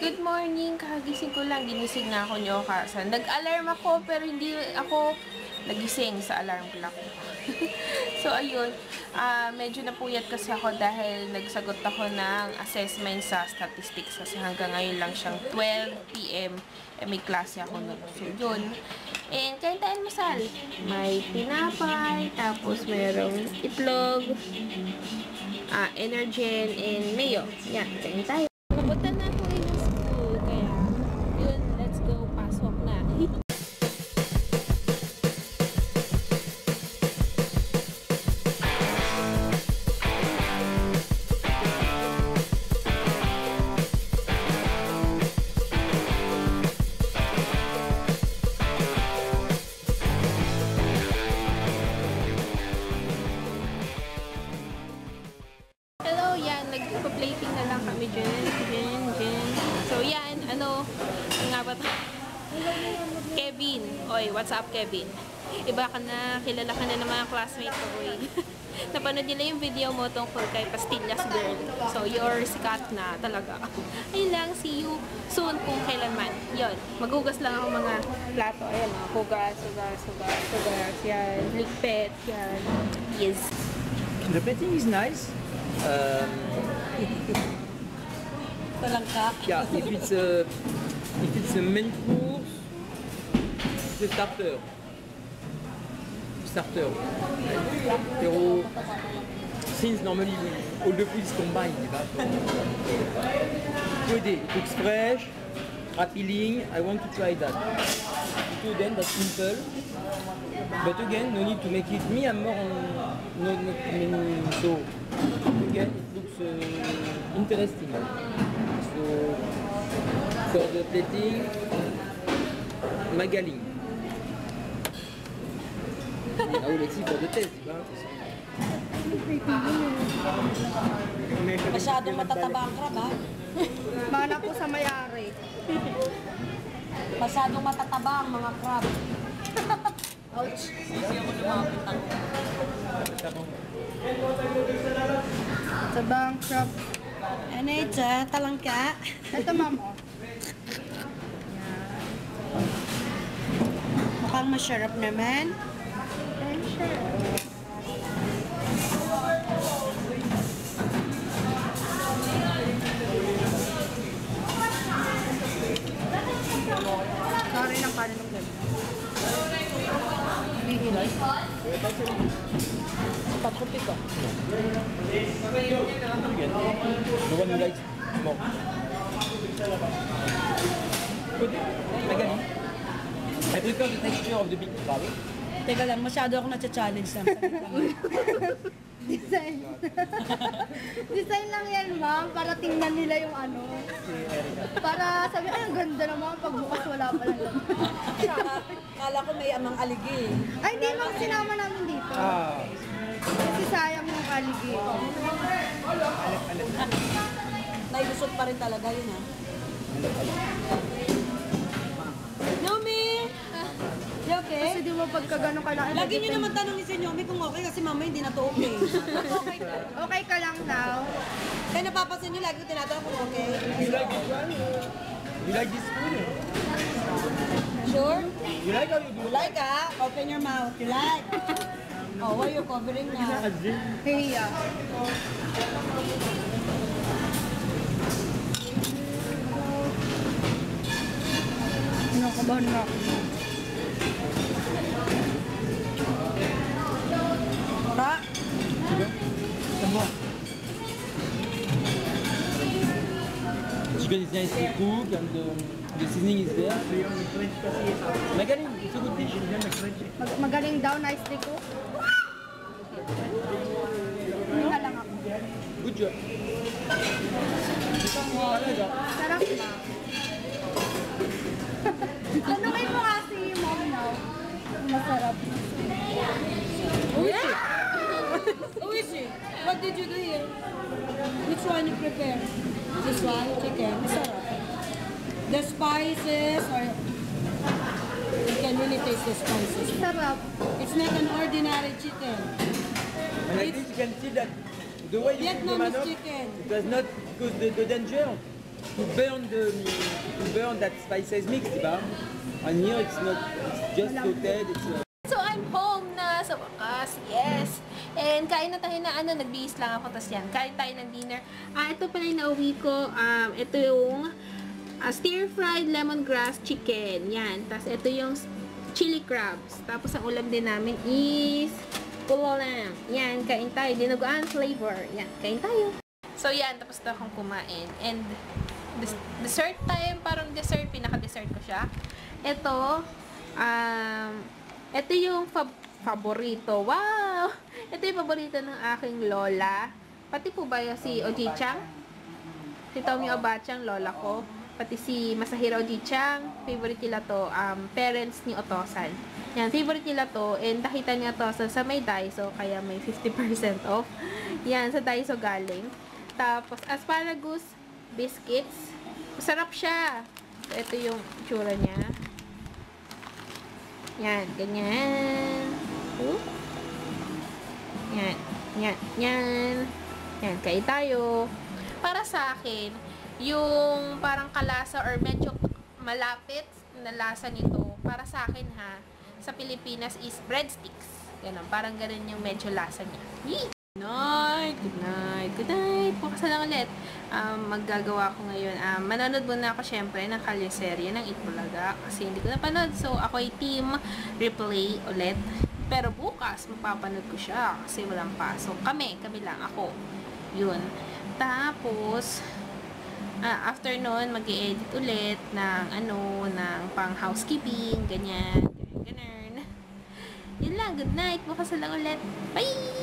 Good morning! Kakagising ko lang. Ginising na ako ni Okasan. Nag-alarm ako pero hindi ako nagising sa alarm clock. So, ayun. Medyo napuyat kasi ako dahil nagsagot ako ng assessment sa statistics kasi hanggang ngayon lang siyang 12 PM. May klase ako nun. So, yun. And kain tayo masal. May tinapay, tapos merong itlog, Energen, and mayo. Yan, kain tayo. Napunta na ako ng school, kaya yun, let's go, pasok na. Hello, yan, nagpa-plating na lang kami dyan. So, yan, ano nga ba ito? Kevin. Oy, what's up, Kevin? Iba ka na, kilala ka na ng mga classmates ko, oy. Napanood nila yung video mo tungkol kay Pastillas Girl. So, you're sikat na talaga. Ayun lang, see you soon kung kailanman. Yon, maghugas lang ako mga plato. Ayan, hugas. Yan, ligpit, yan. Yes. The plating is nice. Yeah, if it's a main course, it's a starter. Pero since normally all the food is combined, good day. It looks fresh, appealing. I want to try that. So then that's simple. But again, no need to make it. Me, I'm more on so again it looks interesting. So for the plating, magaling. Now let's see for the taste. Masyadong matataba ang crab, ha? Mana ko sa mayari. Masyadong matataba ang mga crab. Ouch. Sabang crab. Ano ito? Talangka? Ito, ma'am, oh. Mukhang masarap naman. Sorry ng kanin ng gano'n. Hihilay. Paputi ka. The one you like more. Good. Magaling. I prefer the texture of the big crab. Teka lang, masyado ako na-challenge lang. Design. Design lang yan, ma'am. Para tingnan nila yung ano. Para sabi, ay, ang ganda naman. Pagbukas wala pa lang. Kala ko may amang aligi. Ay, hindi, ma'am. Sinama namin dito. Kasi sayang yung aligi. Nailusot pa rin talaga yun, ha? Nomi! You okay? Kasi di mo pagka gano'n kailangan. Lagi nyo naman tanongin si Nomi kung okay kasi mama hindi na to okay. Okay ka lang daw. Kaya napapansin nyo, lagi ko tinatanong kung okay. You like this one? You like this food? Sure? You like how you do? You like, ha? Open your mouth. You like? Oh, why are you covering now? Hiya. Nakabahan na ako. Ora? Chicken is nicely cooked and the seasoning is there. Magaling, it's a good dish. Magaling daw, nicely ko. Hinga lang ako. Good job. Sarap na. Ano kayo mo kasi yung mom now? Masarap. Who is she? What did you do here? Which one you prepare? This one, chicken. Sarap. The spices, or you can really taste the spices. Sarap. It's not an ordinary chicken. And I think you can see that the way you cook the Vietnamese manok, chicken. it was not because the danger. to burn that spices mix, diba? And here it's not, it's just sauteed, it's So, I'm home na sa wakas. Yes. And kain na tayo na nagbihis lang ako. Tapos yan, kain tayo ng dinner. Ito pala yung nauwi ko. Ito yung stir-fried lemongrass chicken. Yan. Tapos ito yung chili crabs. Tapos ang ulam din namin is kulolang. Yan, kain tayo. Dinuguan flavor. Yan, kain tayo. So, yan. Tapos na akong kumain. And dessert time. Parang dessert. Pinaka-dessert ko siya. Ito yung paborito. Wow! Ito yung paborito ng aking lola. Pati po ba yung si Oji-chan? Si Tommy Obachang, lola ko. Pati si Masahiro Oji-chan. Favorite nila to. Parents ni Otosan. Yan, favorite nila to. And nakita niya to sa may Daiso. Kaya may 50% off. Yan, sa Daiso galing. Tapos, asparagus biscuits. Masarap siya. So, ito yung tsura niya. Yan, ganyan. Yan, yan, yan. Yan, kain tayo. Para sa akin, yung parang kalasa or medyo malapit na lasa nito, para sa akin ha, sa Pilipinas is breadsticks. Ganun, parang ganun yung medyo lasa niya. Yee! Good night, good night, good night. Bukas na lang ulit. Maggagawa ko ngayon. Manonood muna ako syempre ng kalyeserye ng Itbulaga kasi hindi ko napanood. So, ako ay team replay ulit. Pero bukas, mapapanood ko siya kasi walang pasok. Kami lang, ako. Yun. Tapos, after nun, mag-i-edit ulit ng ng pang housekeeping, ganyan. Yun lang, good night. Bukas na lang ulit. Bye!